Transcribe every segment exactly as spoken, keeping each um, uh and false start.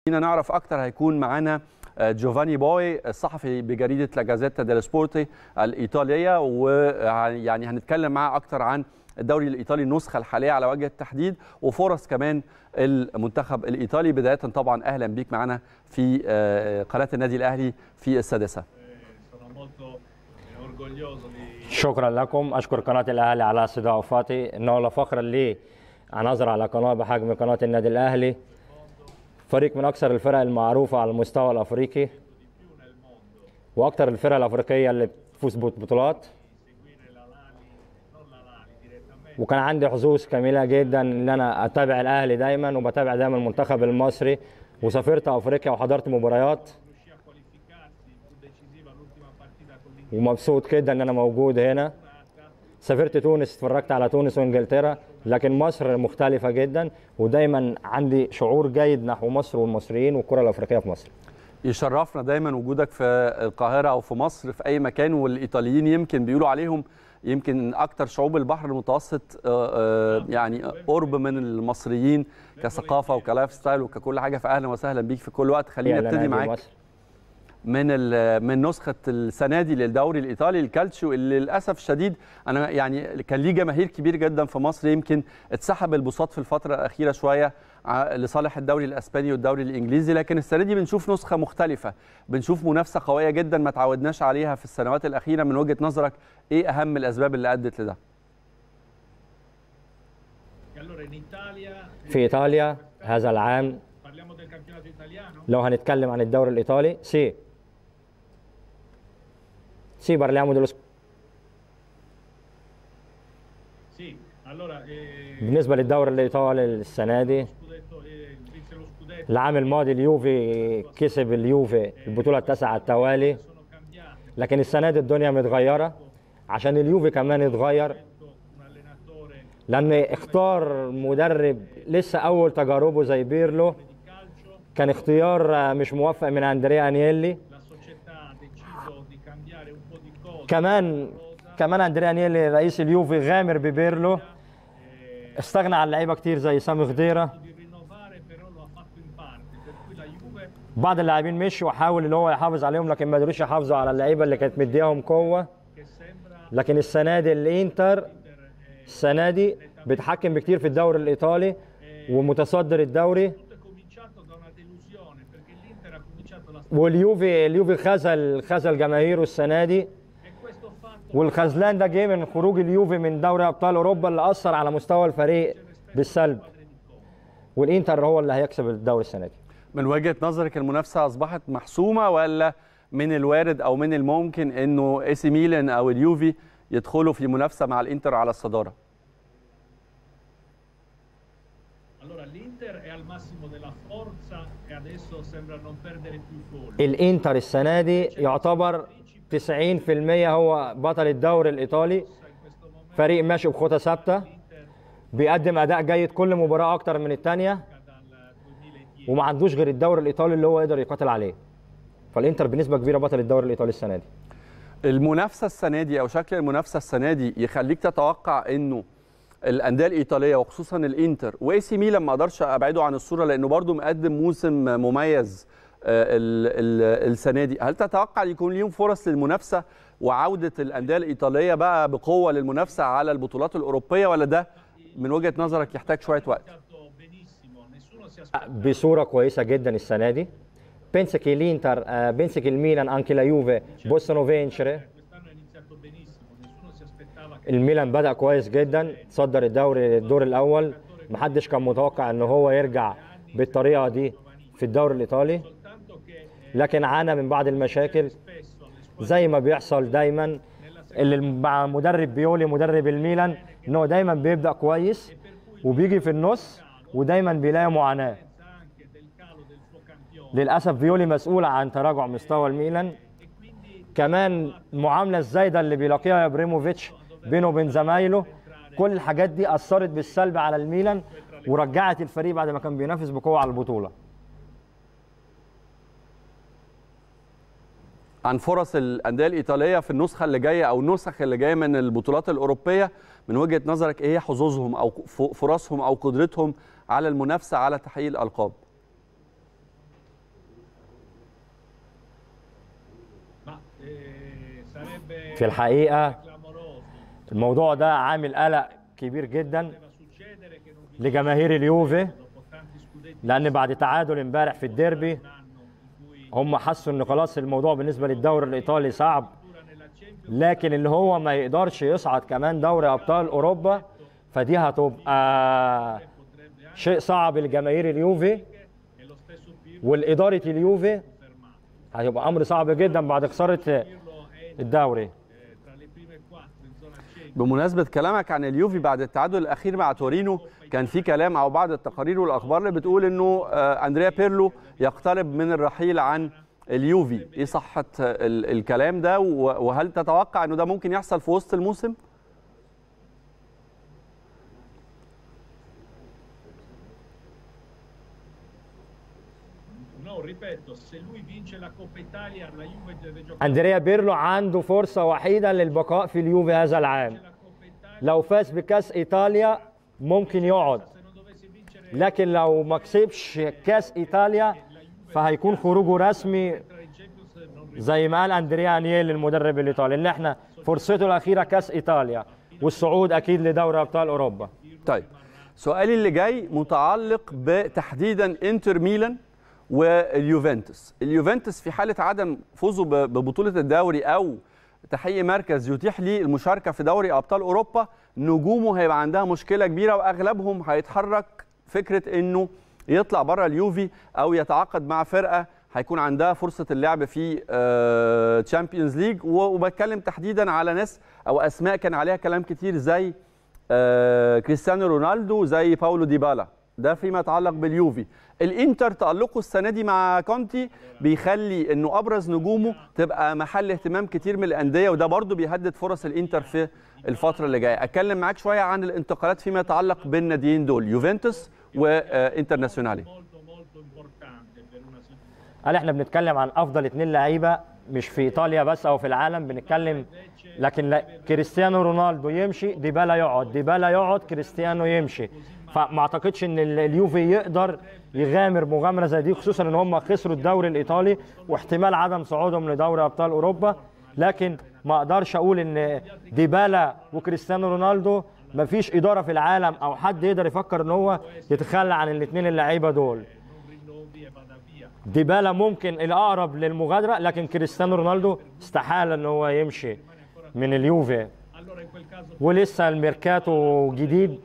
نعرف اكتر هيكون معانا جوفاني بوي الصحفي بجريده لا جازيتا ديلو سبورت الايطاليه، ويعني هنتكلم معاه اكتر عن الدوري الايطالي النسخه الحاليه على وجه التحديد وفرص كمان المنتخب الايطالي. بدايه طبعا اهلا بيك معنا في قناه النادي الاهلي في السادسه. شكرا لكم، اشكر قناه الاهلي على استضافتي. انه لفخر لي ان اظهر على قناه بحجم قناه النادي الاهلي، فريق من اكثر الفرق المعروفه على المستوى الافريقي واكثر الفرق الافريقيه اللي بتفوز ببطولات. وكان عندي حظوظ كامله جدا ان انا اتابع الاهلي دايما، وبتابع دايما المنتخب المصري، وسافرت افريقيا وحضرت مباريات، ومبسوط جدا ان انا موجود هنا. سافرت تونس، اتفرجت على تونس وانجلترا، لكن مصر مختلفه جدا، ودايما عندي شعور جيد نحو مصر والمصريين والكره الافريقيه في مصر. يشرفنا دايما وجودك في القاهره او في مصر في اي مكان، والايطاليين يمكن بيقولوا عليهم يمكن اكتر شعوب البحر المتوسط يعني قرب من المصريين كثقافه وكلايف ستايل وككل حاجه، فاهلا وسهلا بيك في كل وقت. خلينا نبتدي معاك مصر. من من نسخه السنه دي للدوري الايطالي الكالتشيو اللي للاسف الشديد انا يعني كان ليه جماهير كبير جدا في مصر، يمكن اتسحب البساط في الفتره الاخيره شويه لصالح الدوري الاسباني والدوري الانجليزي، لكن السنه دي بنشوف نسخه مختلفه، بنشوف منافسه قويه جدا ما تعودناش عليها في السنوات الاخيره. من وجهه نظرك ايه اهم الاسباب اللي ادت لده؟ في ايطاليا هذا العام لو هنتكلم عن الدوري الايطالي سي Sì, parliamo dello بالنسبة للدوري الإيطالي السنة دي، العام الماضي اليوفي كسب اليوفي البطولة التاسعة على التوالي، لكن السنة دي الدنيا متغيرة عشان اليوفي كمان يتغير، لأن اختار مدرب لسه أول تجاربه زي بيرلو، كان اختيار مش موفق من أندريا أنييلي. كمان كمان اندريا انيلي رئيس اليوفي غامر ببيرلو، استغنى عن لعيبه كتير زي سامي خضيره، بعض اللاعبين مشوا وحاول ان هو يحافظ عليهم، لكن ما قدروش يحافظوا على اللعيبه اللي كانت مدياهم قوه. لكن السنه دي الانتر السنه دي بيتحكم بكتير في الدوري الايطالي ومتصدر الدوري، واليوفي اليوفي خذل خذل جماهيره السنه دي، والخذلان ده جه من خروج اليوفي من دوري ابطال اوروبا اللي اثر على مستوى الفريق بالسلب، والانتر هو اللي هيكسب الدوري السنه دي. من وجهه نظرك المنافسه اصبحت محسومه، ولا من الوارد او من الممكن انه اي سي ميلان او اليوفي يدخلوا في منافسه مع الانتر على الصداره؟ الانتر السنه دي يعتبر تسعين بالمئة هو بطل الدوري الايطالي، فريق ماشي بخطى ثابته، بيقدم اداء جيد كل مباراه اكتر من الثانيه، وما عندوش غير الدوري الايطالي اللي هو يقدر يقاتل عليه، فالانتر بنسبه كبيره بطل الدوري الايطالي السنه دي. المنافسه السنه دي او شكل المنافسه السنه دي يخليك تتوقع انه الانديه الايطاليه وخصوصا الانتر واي سي ميلان ما اقدرش ابعده عن الصوره لانه برضه مقدم موسم مميز السنه دي، هل تتوقع يكون ليهم فرص للمنافسه وعوده الانديه الايطاليه بقى بقوه للمنافسه على البطولات الاوروبيه، ولا ده من وجهه نظرك يحتاج شويه وقت؟ بصوره كويسه جدا السنه دي. penso che l'Inter uh, penso che il Milan anche la Juve possono vincere. الميلان بدأ كويس جدا، تصدر الدوري الدور الاول، محدش كان متوقع ان هو يرجع بالطريقه دي في الدوري الايطالي، لكن عانى من بعض المشاكل زي ما بيحصل دايما اللي مع مدرب بيولي مدرب الميلان، انه دايما بيبدأ كويس وبيجي في النص ودايما بيلاقي معاناه. للاسف بيولي مسؤول عن تراجع مستوى الميلان، كمان المعامله الزايده اللي بيلاقيها ابريموفيتش بينه وبين زمايله، كل الحاجات دي اثرت بالسلب على الميلان ورجعت الفريق بعد ما كان بينافس بقوه على البطوله. عن فرص الانديه الايطاليه في النسخه اللي جايه او النسخ اللي جايه من البطولات الاوروبيه، من وجهه نظرك ايه هي حظوظهم او فرصهم او قدرتهم على المنافسه على تحقيق الالقاب؟ في الحقيقة الموضوع ده عامل قلق كبير جدا لجماهير اليوفي، لأن بعد تعادل امبارح في الديربي هم حسوا إن خلاص الموضوع بالنسبة للدوري الإيطالي صعب، لكن اللي هو ما يقدرش يصعد كمان دوري أبطال أوروبا، فدي هتبقى شيء صعب لجماهير اليوفي والإدارة اليوفي، هيبقى أمر صعب جدا بعد خسارة الدوري. بمناسبة كلامك عن اليوفي بعد التعادل الأخير مع تورينو، كان في كلام أو بعض التقارير والأخبار اللي بتقول إنه أندريا بيرلو يقترب من الرحيل عن اليوفي. إيه صحة الكلام ده، وهل تتوقع إنه ده ممكن يحصل في وسط الموسم؟ أندريا بيرلو عنده فرصة وحيدة للبقاء في اليوفي هذا العام. لو فاز بكاس إيطاليا ممكن يقعد، لكن لو ما كسبش كاس إيطاليا فهيكون خروجه رسمي زي ما قال أندريا أنييل المدرب الإيطالي، إن احنا فرصته الأخيرة كاس إيطاليا والصعود أكيد لدوري أبطال أوروبا. طيب سؤالي اللي جاي متعلق بتحديدا إنتر ميلان واليوفنتوس. اليوفنتوس في حالة عدم فوزه ببطولة الدوري أو تحقيق مركز يتيح ليه المشاركة في دوري أبطال أوروبا، نجومه هيبقى عندها مشكلة كبيرة، وأغلبهم هيتحرك فكرة إنه يطلع بره اليوفي أو يتعاقد مع فرقة هيكون عندها فرصة اللعب في تشامبيونز ليج. وبتكلم تحديدا على ناس أو أسماء كان عليها كلام كتير زي كريستيانو رونالدو، زي باولو ديبالا، ده فيما يتعلق باليوفي. الانتر تألقه السنه دي مع كونتي بيخلي انه ابرز نجومه تبقى محل اهتمام كتير من الانديه، وده برضو بيهدد فرص الانتر في الفتره اللي جايه. اتكلم معاك شويه عن الانتقالات فيما يتعلق بالناديين دول، يوفنتوس وانترناسيونالي. قال احنا بنتكلم عن افضل اثنين لعيبه مش في ايطاليا بس او في العالم بنتكلم، لكن لا كريستيانو رونالدو يمشي ديبالا يقعد، ديبالا يقعد كريستيانو يمشي. فما اعتقدش ان اليوفي يقدر يغامر مغامره زي دي، خصوصا ان هم خسروا الدوري الايطالي واحتمال عدم صعودهم لدوري ابطال اوروبا. لكن ما اقدرش اقول ان ديبالا وكريستيانو رونالدو ما فيش اداره في العالم او حد يقدر يفكر ان هو يتخلى عن الاثنين اللعيبه دول. ديبالا ممكن الاقرب للمغادره، لكن كريستيانو رونالدو استحاله ان هو يمشي من اليوفي، ولسه الميركاتو جديد،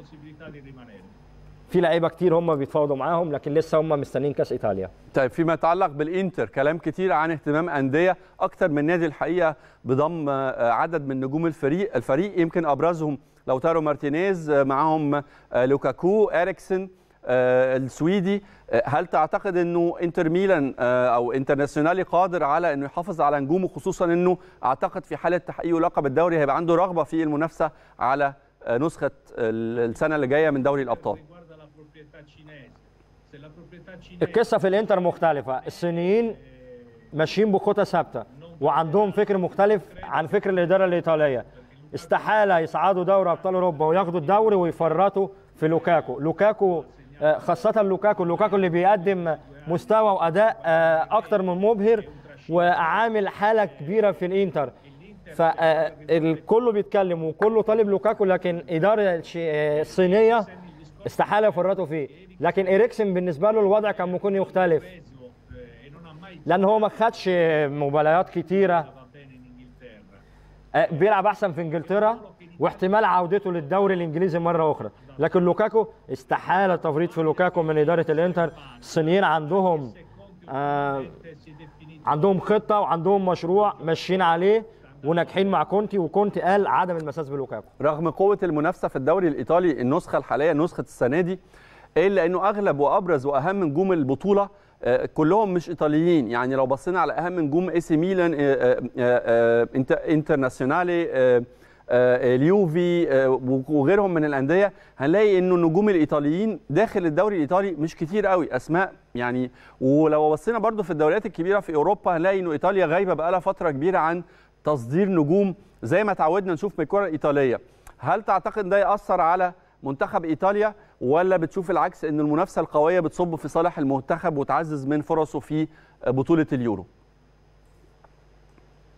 في لعيبه كتير هم بيتفاوضوا معاهم، لكن لسه هم مستنيين كاس ايطاليا. طيب فيما يتعلق بالانتر، كلام كتير عن اهتمام انديه اكتر من نادي الحقيقه بضم عدد من نجوم الفريق الفريق يمكن ابرزهم لوتارو مارتينيز، معاهم لوكاكو، اريكسن السويدي. هل تعتقد انه انتر ميلان او انترناسيونالي قادر على انه يحافظ على نجومه، خصوصا انه اعتقد في حاله تحقيق لقب الدوري هيبقى عنده رغبه في المنافسه على نسخه السنه اللي جايه من دوري الابطال؟ القصه في الانتر مختلفه، الصينيين ماشيين بخطى ثابته وعندهم فكر مختلف عن فكر الاداره الايطاليه. استحاله يصعدوا دوري ابطال اوروبا وياخدوا الدوري ويفرطوا في لوكاكو. لوكاكو خاصه لوكاكو لوكاكو اللي بيقدم مستوى واداء اكتر من مبهر وعامل حاله كبيره في الانتر، فالكل بيتكلم وكله طالب لوكاكو، لكن اداره الصينيه استحاله يفرطوا فيه. لكن إريكسن بالنسبه له الوضع كان ممكن يختلف، لان هو ما خدش مباريات كتيره، بيلعب احسن في انجلترا واحتمال عودته للدوري الانجليزي مره اخرى. لكن لوكاكو استحاله تفريط في لوكاكو من اداره الانتر. الصينيين عندهم آه عندهم خطه وعندهم مشروع ماشيين عليه وناجحين مع كونتي، وكونتي قال عدم المساس بلوكاكو. رغم قوه المنافسه في الدوري الايطالي النسخه الحاليه نسخه السنه دي، الا انه اغلب وابرز واهم نجوم البطوله كلهم مش ايطاليين. يعني لو بصينا على اهم نجوم اي سي ميلان، انترناسيونالي، اليوفي وغيرهم من الانديه، هنلاقي انه النجوم الايطاليين داخل الدوري الايطالي مش كتير قوي اسماء يعني. ولو بصينا برضو في الدوريات الكبيره في اوروبا هنلاقي انه ايطاليا غايبه بقالها فتره كبيره عن تصدير نجوم زي ما تعودنا نشوف من الكره الايطاليه. هل تعتقد ده ياثر على منتخب ايطاليا، ولا بتشوف العكس ان المنافسه القويه بتصب في صالح المنتخب وتعزز من فرصه في بطوله اليورو؟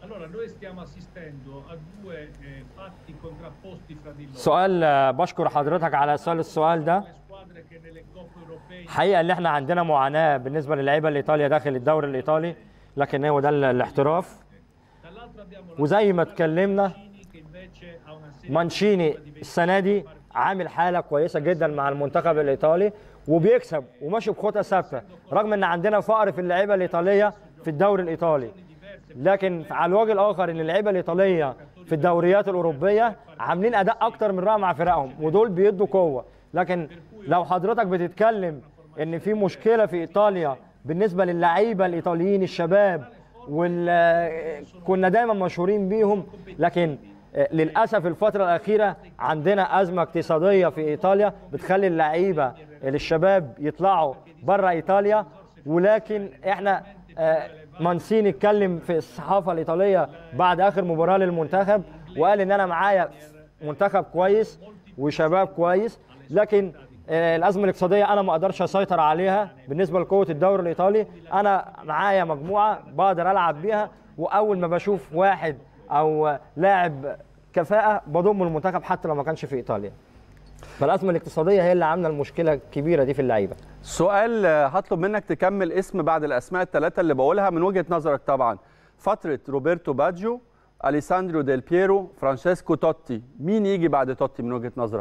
سؤال بشكر حضرتك على سؤال السؤال ده. حقيقة اللي احنا عندنا معاناة بالنسبة للعيبة الإيطاليا داخل الدوري الإيطالي، لكن هو ده الاحتراف. وزي ما اتكلمنا مانشيني السنة دي عامل حالة كويسة جدا مع المنتخب الإيطالي وبيكسب وماشي بخطى ثابتة، رغم ان عندنا فقر في اللعيبة الإيطالية في الدوري الإيطالي. لكن على الوجه الآخر ان اللعيبة الإيطالية في الدوريات الأوروبية عاملين أداء أكتر من رائع مع فرقهم، ودول بيدوا قوة. لكن لو حضرتك بتتكلم ان في مشكلة في إيطاليا بالنسبة للعيبة الإيطاليين الشباب، وال كنا دايما مشهورين بيهم، لكن للأسف الفترة الأخيرة عندنا أزمة اقتصادية في إيطاليا بتخلي اللعيبة الشباب يطلعوا بره إيطاليا. ولكن احنا مانسيني اتكلم في الصحافة الإيطالية بعد آخر مباراة للمنتخب وقال إن أنا معايا منتخب كويس وشباب كويس، لكن الأزمة الاقتصادية أنا ما أقدرش أسيطر عليها. بالنسبة لقوة الدوري الإيطالي أنا معايا مجموعة بقدر ألعب بيها، وأول ما بشوف واحد أو لاعب كفاءة بضم المنتخب حتى لو ما كانش في إيطاليا. فالأزمة الاقتصادية هي اللي عاملة المشكلة الكبيرة دي في اللعيبة. سؤال هطلب منك تكمل اسم بعد الأسماء الثلاثة اللي بقولها من وجهة نظرك طبعا. فترة روبرتو باجيو، أليساندرو ديل بييرو، فرانشيسكو توتي، مين يجي بعد توتي من وجهة نظرك؟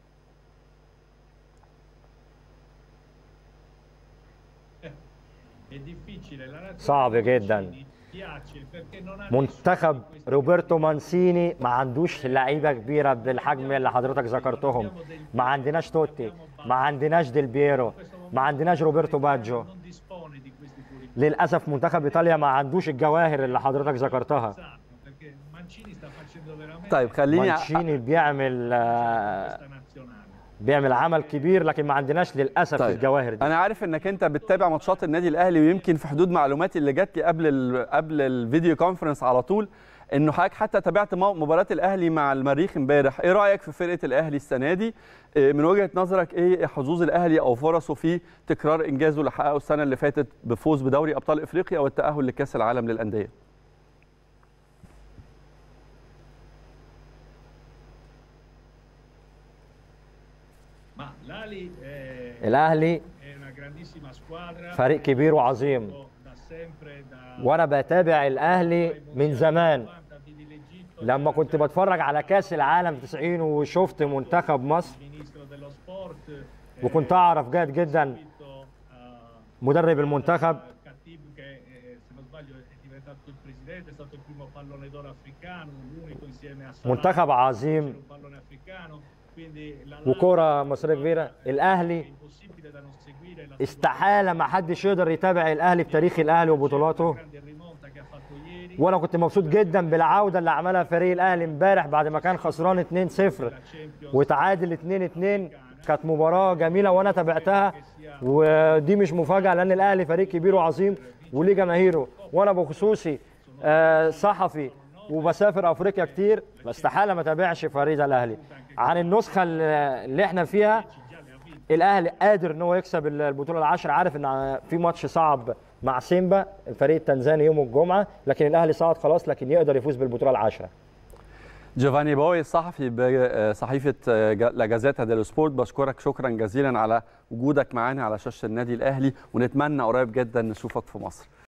صعب جدا. منتخب روبرتو مانسيني ما عندوش لعيبه كبيره بالحجم اللي حضرتك ذكرتهم. ما عندناش توتي، ما عندناش ديل بييرو، ما عندناش روبرتو باجيو. للاسف منتخب ايطاليا ما عندوش الجواهر اللي حضرتك ذكرتها. طيب خليني مانشيني بيعمل بيعمل عمل كبير، لكن ما عندناش للاسف طيب. الجواهر دي. انا عارف انك انت بتتابع ماتشات النادي الاهلي، ويمكن في حدود معلوماتي اللي جات لي قبل ال قبل الفيديو كونفرنس على طول انه حضرتك حتى تابعت مباراه الاهلي مع المريخ امبارح. ايه رايك في فرقه الاهلي السنه دي؟ من وجهه نظرك ايه حظوظ الاهلي او فرصه في تكرار انجازه اللي حققه السنه اللي فاتت بفوز بدوري ابطال افريقيا والتاهل لكاس العالم للانديه؟ الأهلي فريق كبير وعظيم، وأنا بتابع الأهلي من زمان. لما كنت بتفرج على كأس العالم تسعين وشفت منتخب مصر، وكنت أعرف جيد جدا مدرب المنتخب منتخب عظيم وكرة مصرية كبيرة. الأهلي استحالة ما حدش يقدر يتابع الأهلي في تاريخ الأهلي وبطولاته. وأنا كنت مبسوط جدا بالعودة اللي عملها فريق الأهلي امبارح بعد ما كان خسران اتنين صفر وتعادل اتنين اتنين. كانت مباراة جميلة وأنا تابعتها، ودي مش مفاجأة لأن الأهلي فريق كبير وعظيم وليه جماهيره. وأنا بخصوصي صحفي وبسافر افريقيا كتير، استحاله ما تابعش فريق الاهلي. عن النسخه اللي احنا فيها، الاهلي قادر ان هو يكسب البطوله العشرة. عارف ان في ماتش صعب مع سيمبا الفريق التنزاني يوم الجمعه، لكن الاهلي صعد خلاص، لكن يقدر يفوز بالبطوله العشرة. جوفاني بوي الصحفي بصحيفه لا جازيتا ديلو سبورت، بشكرك شكرا جزيلا على وجودك معانا على شاشه النادي الاهلي، ونتمنى قريب جدا نشوفك في مصر.